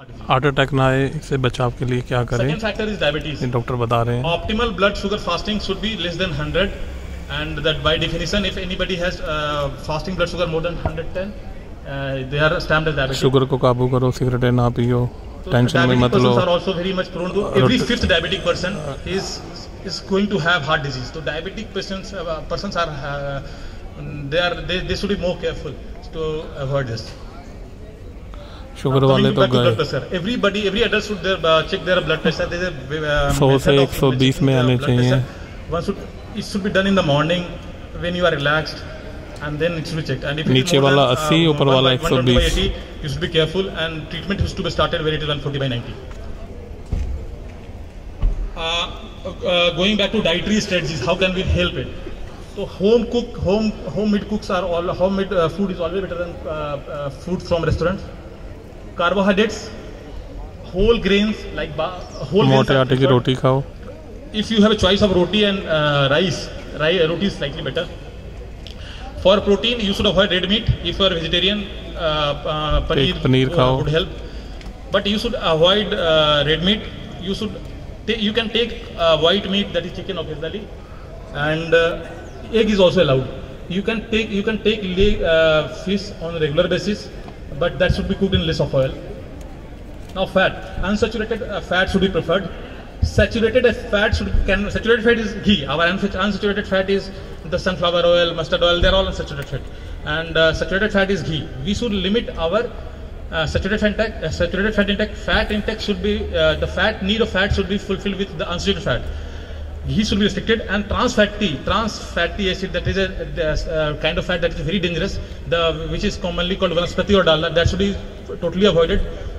Heart attack ना आए, इससे बचाव के लिए क्या करें? Second factor is diabetes. Doctor बता रहे हैं Optimal blood sugar fasting should be less than 100, and that by definition, if anybody has fasting blood sugar more than 110, they are stamped as diabetic. Sugar को काबू करो, सिगरेटें ना पियो, tension में मत लो। Diabetic persons are also very much prone to, every fifth diabetic person is going to have heart disease. So diabetic persons are they should be more careful to avoid this. Sugar वाले तो गए। Every adult should check their blood pressure. 100 से 120 में आने चाहिए। It should be done in the morning when you are relaxed, and then it should be checked. And if नीचे वाला 80, ऊपर वाला 120, you should be careful, and treatment is to be started when it is 140/90. Going back to dietary strategies, how can we help it? So homemade food is always better than food from restaurants. Carbohydrates, whole grains like whole grains. मोटे आटे की रोटी खाओ। If you have a choice of roti and rice, roti is slightly better. For protein, you should avoid red meat. If you are vegetarian, paneer would help. But you should avoid red meat. You can take white meat, that is chicken occasionally, and egg is also allowed. You can take fish on a regular basis, but that should be cooked in less of oil. Now unsaturated fat should be preferred. Saturated fat is ghee. Our unsaturated fat is the sunflower oil, mustard oil. They are all unsaturated fat, and saturated fat is ghee. We should limit our saturated fat intake. Fat intake should be the need of fat should be fulfilled with the unsaturated fat. Ghee should be restricted, and trans fatty acid, that is a kind of fat that is very dangerous, which is commonly called vanaspati or dalna, that should be totally avoided.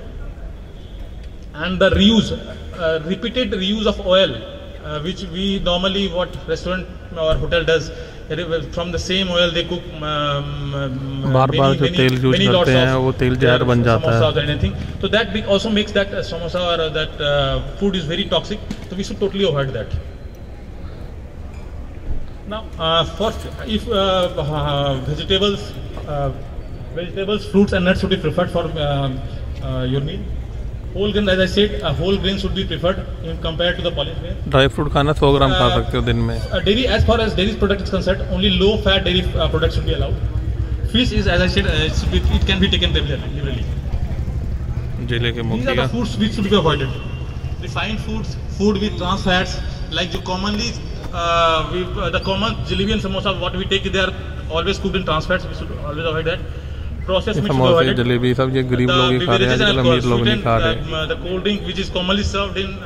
And the repeated reuse of oil, which we normally, what restaurant or hotel does, from the same oil they cook बार-बार जो तेल use करते हैं वो तेल जहर बन जाता है। So that also makes that samosa or that food is very toxic. So we should totally avoid that. Now, if vegetables, fruits and nuts should be preferred for your meal. Whole grain, as I said, whole grain should be preferred compared to the polished grain. Dry fruit खाना 100 ग्राम खा सकते हो दिन में। Dairy, as far as dairy product is concerned, only low-fat dairy products should be allowed. Fish is, as I said, it can be taken liberally. जिले के These are the foods which should be avoided. Refined foods, food with trans fats, like commonly the common jalebi and samosa, what we take, they are always cooked in trans fats. We should always avoid that. Processed meat should be avoided. Jalebi सब ये गरीब लोग ही खा रहे हैं, आजकल अमीर लोग नहीं खा रहे। The cold drink which is commonly served in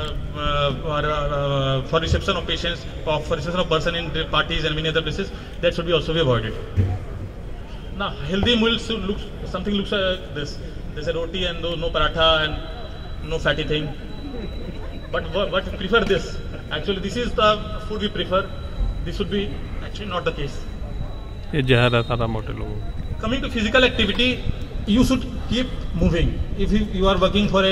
for reception of patients, for reception of person in parties and many other places, that should be also be avoided. Now, healthy meals should looks like this. There's a roti and no paratha and no fatty thing. But what we prefer this. Actually, this is the food we prefer. This should be actually not the case. ये जहर है सारा मोटे लोगों को। Coming to physical activity, you should keep moving. If you are working for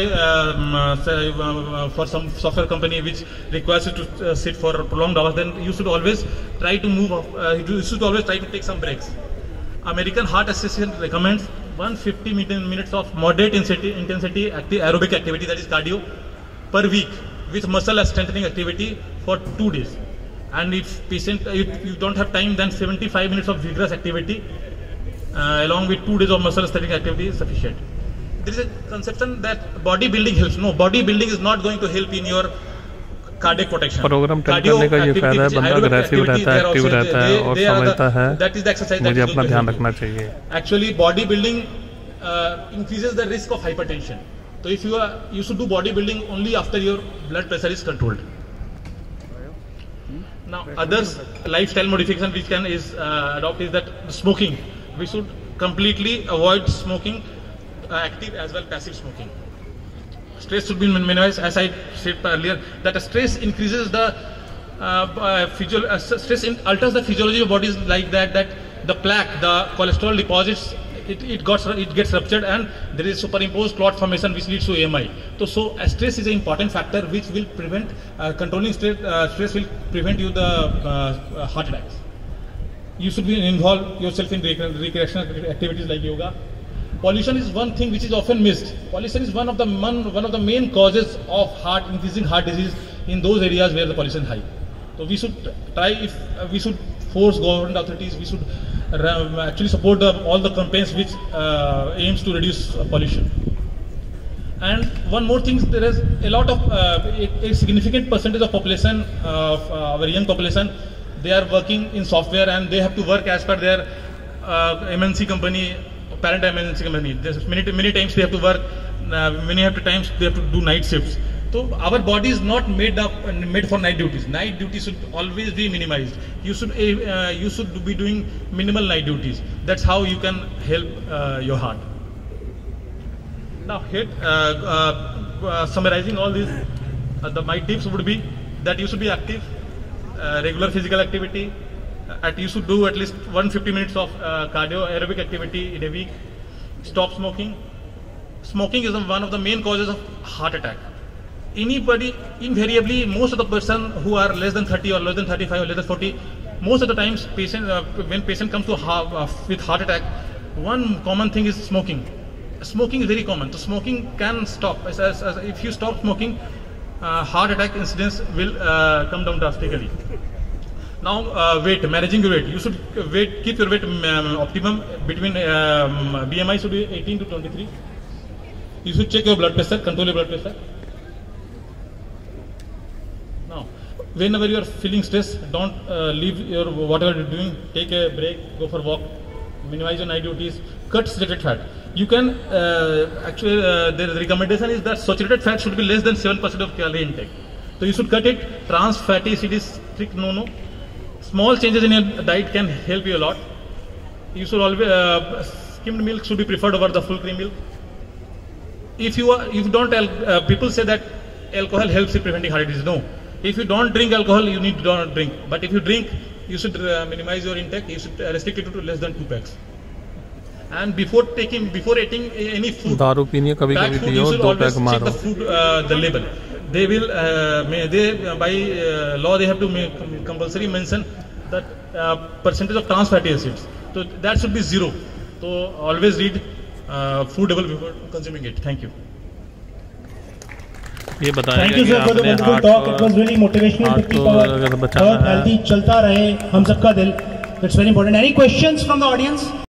for some software company which requires you to sit for prolonged hours, then you should always try to move. You should always try to take some breaks. American Heart Association recommends 150 minutes of moderate intensity aerobic activity, that is cardio, per week with muscle strengthening activity for 2 days. And if you don't have time, then 75 minutes of vigorous activity along with 2 days of muscle strengthening activity is sufficient. There is a conception that bodybuilding helps. No, bodybuilding is not going to help in your cardiac protection. Program train करने का ये फायदा है, बंदा aggressive रहता है, active रहता है और समझता है मुझे अपना ध्यान रखना चाहिए। Actually, bodybuilding increases the risk of hypertension. So if you should do bodybuilding only after your blood pressure is controlled. Now, others lifestyle modification which can adopt is that smoking. We should completely avoid smoking, active as well passive smoking. Stress should be minimized, as I said earlier, that stress increases the stress alters the physiology of bodies like that the plaque, the cholesterol deposits, it gets ruptured, and there is superimposed clot formation which leads to AMI. So stress is an important factor which will prevent controlling stress will prevent you the heart attacks. You should involve yourself in recreational activities like yoga. pollution is one thing which is often missed. Pollution is one of the main causes of increasing heart disease in those areas where the pollution is high. So we should try, if we should force government authorities, we should actually support all the campaigns which aims to reduce pollution. And one more thing, there is a lot of a significant percentage of population, of our young population, they are working in software and they have to work as per their MNC company, parent MNC company. There's many times they have to work, many times they have to do night shifts. So our body is not made for night duties. Night duties should always be minimized. You should be doing minimal night duties. That's how you can help your heart. Now here, summarizing all these, my tips would be that you should be active, regular physical activity, you should do at least 150 minutes of cardio aerobic activity in a week. Stop smoking. Smoking is one of the main causes of heart attack. Anybody, invariably, most of the person who are less than 30 or less than 35 or less than 40, most of the times when patient comes to with heart attack, one common thing is smoking. Smoking is very common. So smoking can stop. If you stop smoking, heart attack incidence will come down drastically. Now weight, managing your weight. You should keep your weight optimum between BMI should be 18 to 23. You should check your blood pressure, control your blood pressure. Now, whenever you are feeling stress, don't leave your whatever you're doing. Take a break, go for a walk, minimize your night duties, cut saturated fat. You can actually the recommendation is that saturated fat should be less than 7% of calorie intake. So you should cut it. Trans fatty acid is strict no. Small changes in your diet can help you a lot. You should always skimmed milk should be preferred over the full cream milk. If you don't, people say that alcohol helps in preventing heart disease. No. If you don't drink alcohol, you need to not drink. But if you drink, you should minimize your intake. You should restrict it to less than 2 packs. And before eating any food, दारू पीनी कभी कभी पियो, 2 pack मारो. The food, the label. They will, by law, they have to compulsory mention that percentage of trans fatty acids. So that should be 0. So always read food label before consuming it. Thank you. ये बताया Thank you sir for the wonderful talk. It was really motivational to keep our healthy. चलता रहे हम सबका दिल. It's very important. Any questions from the audience?